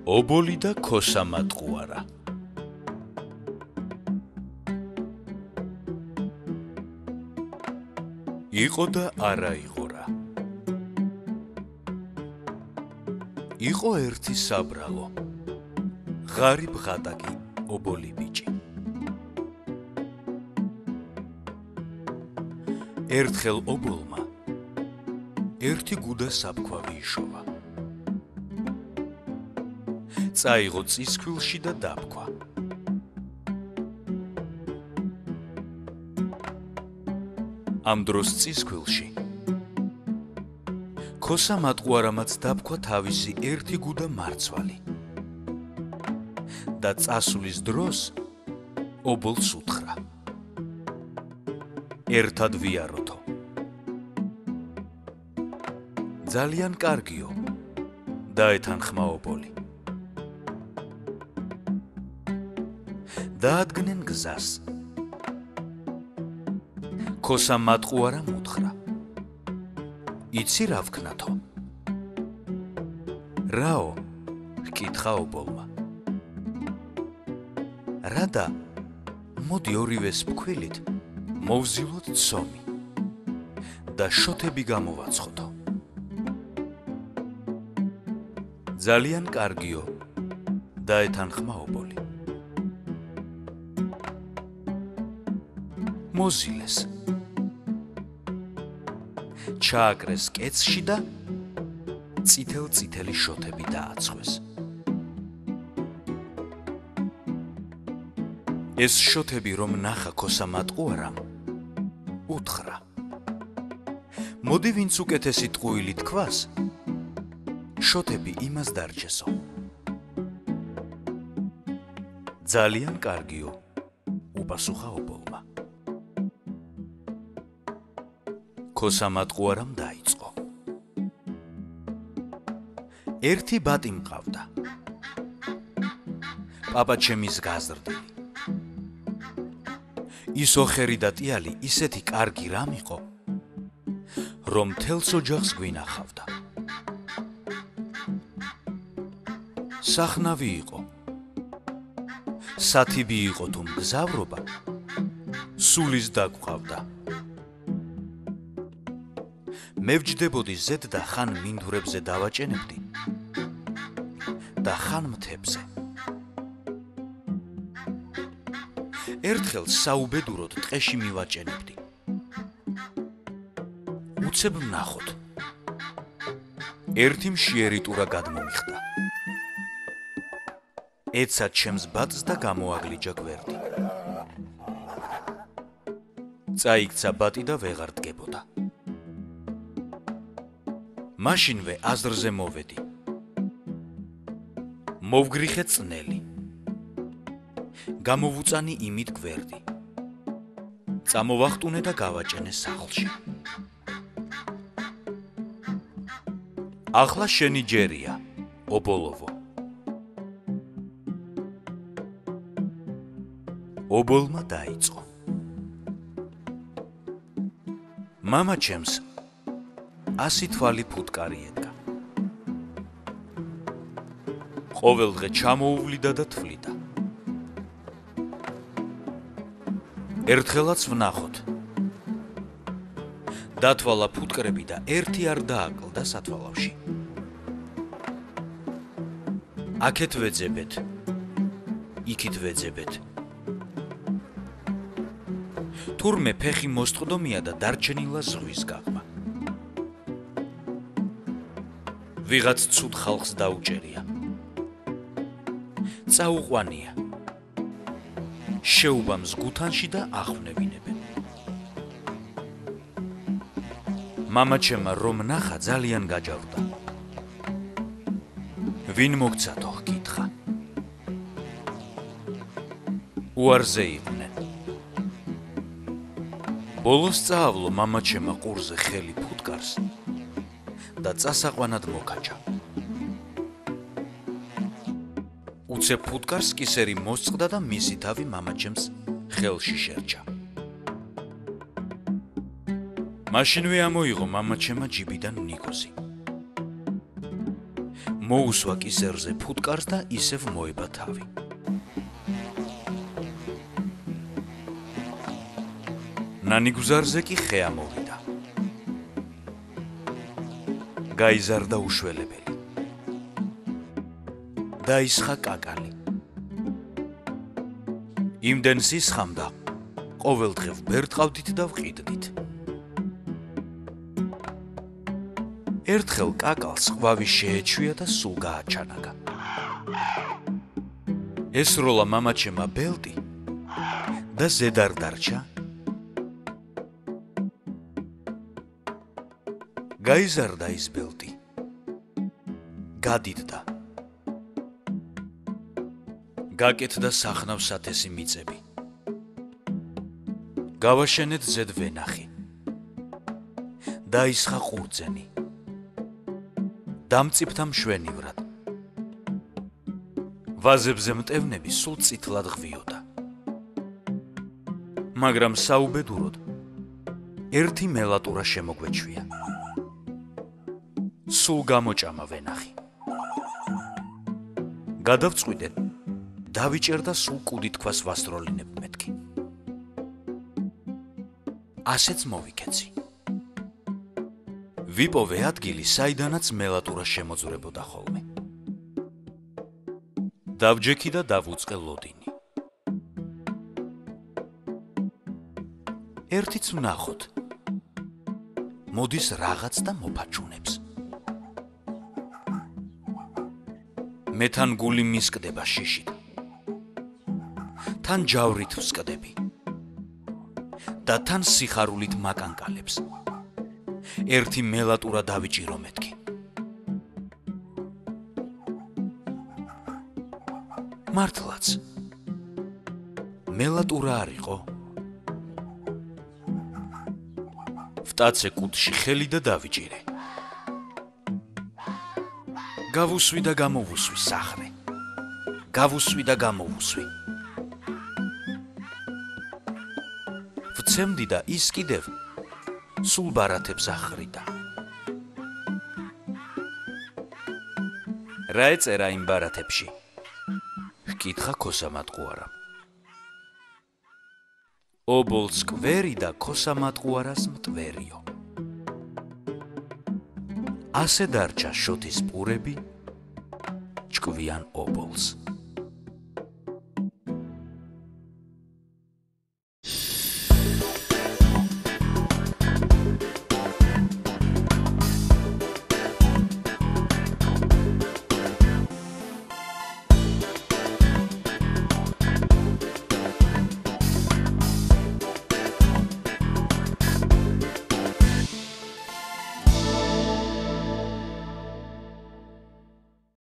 ობოლი და ქოსა მატყუარა. იყო და არა იყო რა. იყო ერთი საბრალო, ღარიბ ღატაკი ობოლი ბიჭი. ერთხელ ობოლმა ერთი გუდა საფქვავი იშოვა. წაიღო წისქვილში და დაფქვა. ამ დროს წისქვილში ქოსა მატყუარამაც დაფქვა თავისი ერთი გუდა მარცვალი და წასვლის დროს ობოლს უთხრა: ერთად ვიაროთო. ძალიან კარგიო, დაეთანხმა ობოლი. დაადგნენ გზას. ქოსა მატყუარამ უთხრა: იცი რა ვქნათო? რაო? ჰკითხა ობოლმა. რადა, მოდი ორივეს ფქვილით მოვზილოთ ცომი და შოთები გამოვაცხოთო. ძალიან კარგიო, დაეთანხმა ობოლი. მოზილეს. ჩააკრეს კეცში და წითელ-წითელი შოთები დააცხვეს. ეს შოთები რომ ნახა ქოსა მატყუარამ, უთხრა: მოდი ვინც უკეთესი ტყუილი თქვას, შოთები იმას დარჩესო. ძალიან კარგიო, უპასუხა ობოლმა. ქოსა მატყუარამ დაიწყო. ერთი ბატი მყავდა, პაპაჩემის გაზრდილი. ის ოხერი და ტიალი ისეთი კარგი რამ იყო, რომ მთელს ოჯახს გვინახავდა. სახნავი იყო, სათიბი იყო თუ მგზავრობა, სულის დაგვყავდა. მე ვჯდებოდი ზედ და ხან მინდვრებზე დავაჭენებდი და ხან მთებზე. ერთხელ საუბედუროდ ტყეში მივაჭენებდი. უცებ ვნახოთ. ერთი მშიერი ტურა გადმომიხდა. ეცა ჩემს ბატს და გამოაგლიჯა გვერდი. წაიქცა ბატი და ვეღარ დგებოდა. მაშინვე აზრზე მოვედი. მოვგრიხე წნელი. გამოვუწანი იმით გვერდი. წამოვახტუნე და გავაჭენე სახლში. ახლა შენი ჯერია, ობოლოვო. ობოლმა დაიწყო. მამა ჩემს 100 თვალი ფუტკარი ედგა. ყოველდღე ჩამოუვლიდა და თვლიდა. ერთხელაც ვნახოთ. დათვალა ფუტკრები და ერთი არ დააკლდა სათვალავში. აქეთ ვეძებეთ, იქით ვეძებეთ. თურმე ფეხი მოსწყდომია და დარჩენილა ზღვის გაღმა. ვიღაც ცუდ ხალხს დაუჭერია. წაუყვანია. შეუბამს გუთანში და ახვნევინებენ. მამა ჩემა რომ ნახა ძალიან გაჯავრდა. ვინ მოგცათო, ჰკითხა. უარზე იყვნენ. ბოლოს წაავლო მამა ჩემა ყურზე ხელი ფუტკარს და წასაყვანად მოკაჭა. უცებ ფუტკარს კისერი მოსწყდა და მისი თავი მამა ჩემს ხელში შერჩა. მაშინვე ამოიღო მამა ჩემა ჯიბიდან ნიკოზი. მოუსვა კისერზე ფუტკარს და ისევ მოება თავი. ნანიგუზარზე კი ხე ამოვიდა. გაიზარდა უშველებელი. დაისხა კაკალი. იმდენს ისხამდა, ყოველდღე ვბერტყავდით და ვყიდდით. ერთხელ კაკალს ყვავი შეეჩვია და სულ გააჩანაგა. ესროლა მამაჩემა ბელტი და ზედ არ დარჩა. გაიზარდა ის ბელტი. გადიდდა. გაკეთდა სახნავ-სათესი მიწები. გავაშენეთ ზედ ვენახი. დაისხა ყურძენი. დამწიფთა მშვენივრად. ვაზებზე მტევნები სულ წითლად ღვიოდა. მაგრამ საუბედუროდ ერთი მელატურა შემოგვეჩვია. სულ გამოჭამა ვენახი. გადავწყვიტეთ, დავიჭერ და სულ კუდი თქვას ვასროლინებ მეთქი. ასეც მოვიქეცი. ვიპოვე ადგილი, საიდანაც მელატურა შემოძვრებოდა ხოლმე. დავჯექი და დავუწყე ლოდინი. ერთიც ვნახოთ. მოდის რაღაც და მოფაჩუნებს. მე თან გული მისკდება შიშით. თან ჯავრით ვსკდები. და თან სიხარულით მაკანკალებს. ერთი მელატურა დავიჭირო მეთქი. მართლაც მელატურა არისო. ვტაცე კუდში ხელი და დავიჭირე. გავუსვი და გამოვუსვი სახრე. გავუსვი და გამოვუსვი. ვცემდი და ის კიდევ სულ ბარათებს ახრიდა. რა ეწერა იმ ბარათებში? ჰკითხა ქოსამატყუარამ. ობოლს კვერი და ქოსამატყუარას მტვერიო. ასე დარჩა შოთის პურები ჭკვიან ობოლს.